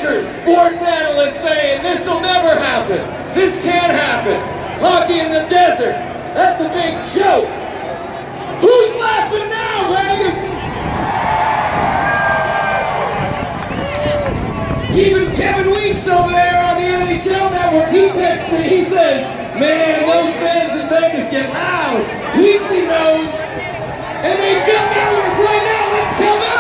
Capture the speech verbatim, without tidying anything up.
Lakers sports analyst saying this will never happen. This can't happen. Hockey in the desert. That's a big joke. Who's laughing now, Vegas? Even Kevin Weeks over there on the N H L Network, he texts me, he says, man, those fans in Vegas get loud. Weeksy knows. N H L Network right now, let's tell them.